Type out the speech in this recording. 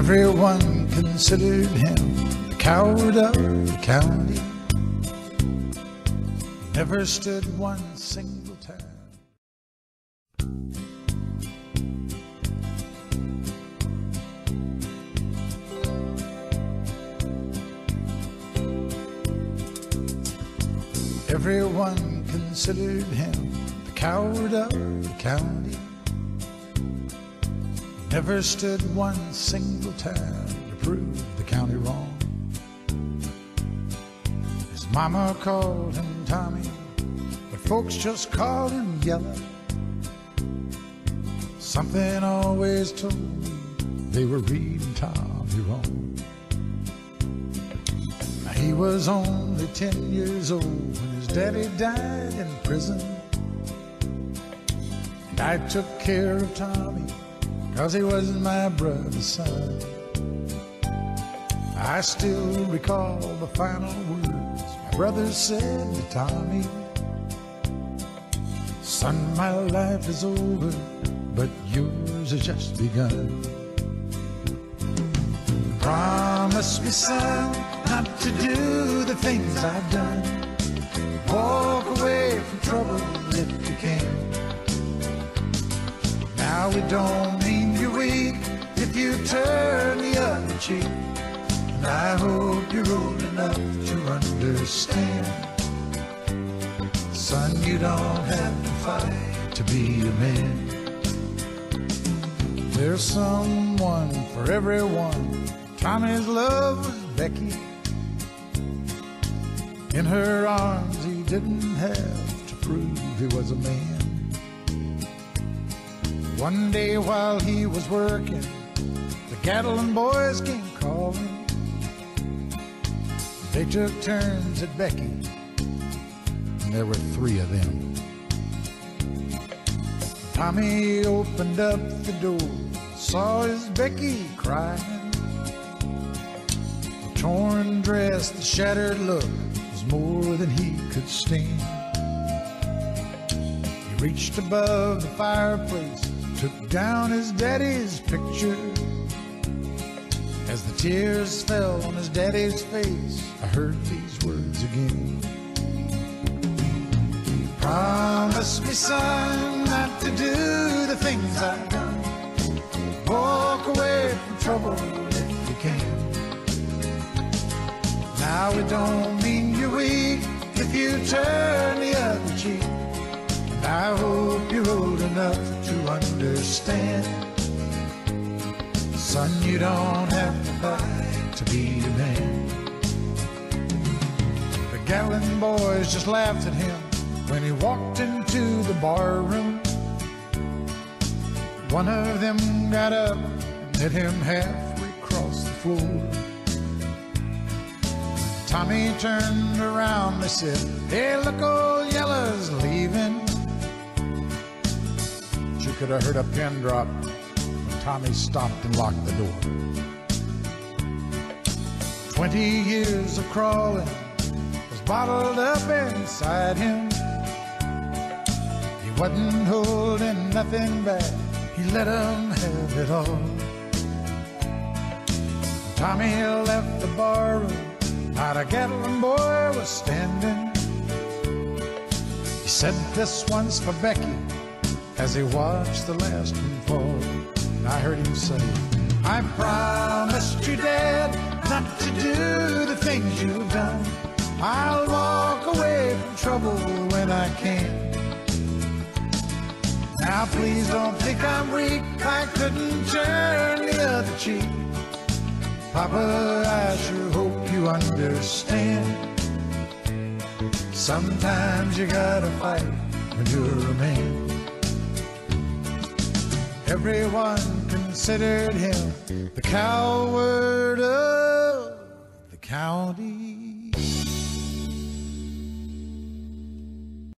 Everyone considered him the coward of the county. He never stood one single time. Everyone considered him the coward of the county. He never stood one single time to prove the county wrong. His mama called him Tommy, but folks just called him Yellow. Something always told me they were reading Tommy wrong. Now, he was only 10 years old when his daddy died in prison, and I took care of Tommy 'cause he was my brother's son. I still recall the final words my brother said to Tommy: "Son, my life is over, but yours has just begun. Promise me, son, not to do the things I've done. Walk away from trouble if you can. Now it don't mean you're weak if you turn the other cheek. And I hope you're old enough to understand. Son, you don't have to fight to be a man. There's someone for everyone. Tommy's love was Becky. In her arms he didn't have to prove he was a man. One day while he was working, the Gatlin boys came calling. They took turns at Becky, and there were 3 of them. Tommy opened up the door, saw his Becky crying. The torn dress, the shattered look was more than he could stand. He reached above the fireplace, took down his daddy's picture. As the tears fell on his daddy's face, I heard these words again. Promise me, son, not to do the things I've done. Walk away from trouble if you can. Now it don't mean you're weak if you turn the other cheek. And I hope you're old enough to understand. Son, you don't have to fight to be a man. The Gatlin boys just laughed at him when he walked into the bar room. One of them got up and met him halfway across the floor. Tommy turned around, they said, "Hey, look, old Yellow's leaving." You could have heard a pin drop when Tommy stopped and locked the door. 20 years of crawling was bottled up inside him. He wasn't holding nothing back, he let him have it all. Tommy left the barroom, not a Gatlin boy was standing. He said this one's for Becky as he watched the last one fall. And I heard him say, "I promised you, Dad, not to do the things you've done. I'll walk away from trouble when I can. Now please don't think I'm weak, I couldn't turn the other cheek. Papa, I sure hope you understand. Sometimes you gotta fight when you're a man." Everyone considered him the coward of the county.